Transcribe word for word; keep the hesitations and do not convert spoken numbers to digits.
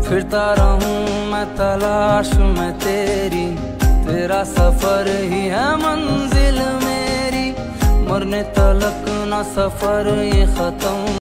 फिरता रहूं मैं तलाश में तेरी, तेरा सफर ही है मंजिल मेरी, मरने तलक ना सफर ये खत्म।